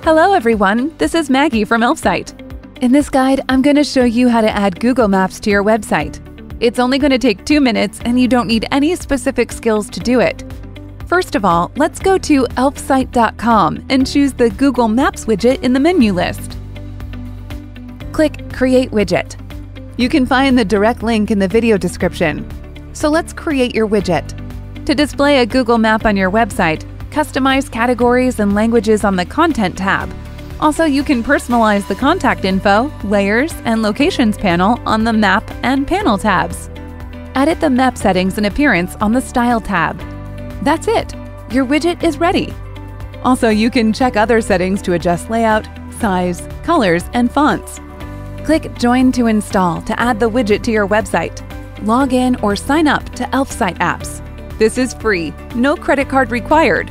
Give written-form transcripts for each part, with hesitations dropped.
Hello everyone, this is Maggie from Elfsight. In this guide, I'm going to show you how to add Google Maps to your website. It's only going to take 2 minutes and you don't need any specific skills to do it. First of all, let's go to elfsight.com and choose the Google Maps widget in the menu list. Click Create Widget. You can find the direct link in the video description. So let's create your widget. To display a Google map on your website, customize categories and languages on the Content tab. Also, you can personalize the contact info, layers, and locations panel on the Map and Panel tabs. Edit the map settings and appearance on the Style tab. That's it! Your widget is ready! Also, you can check other settings to adjust layout, size, colors, and fonts. Click Join to install to add the widget to your website. Log in or sign up to Elfsight apps. This is free, no credit card required.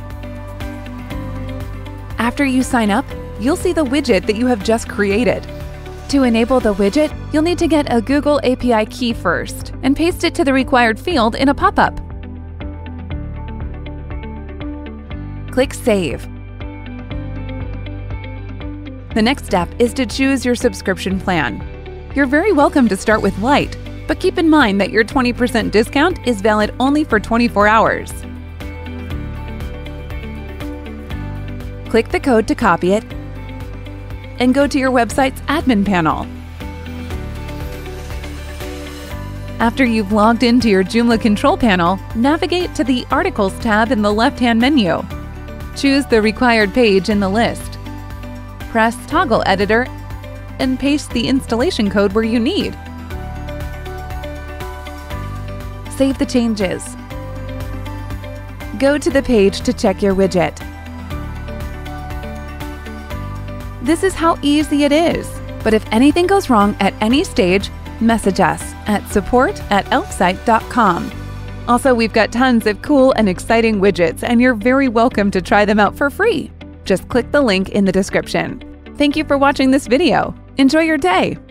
After you sign up, you'll see the widget that you have just created. To enable the widget, you'll need to get a Google API key first and paste it to the required field in a pop-up. Click Save. The next step is to choose your subscription plan. You're very welcome to start with Lite, but keep in mind that your 20% discount is valid only for 24 hours. Click the code to copy it and go to your website's admin panel. After you've logged into your Joomla control panel, navigate to the Articles tab in the left-hand menu. Choose the required page in the list. Press Toggle Editor and paste the installation code where you need. Save the changes. Go to the page to check your widget. This is how easy it is. But if anything goes wrong at any stage, message us at support@elfsight.com. Also, we've got tons of cool and exciting widgets, and you're very welcome to try them out for free. Just click the link in the description. Thank you for watching this video. Enjoy your day!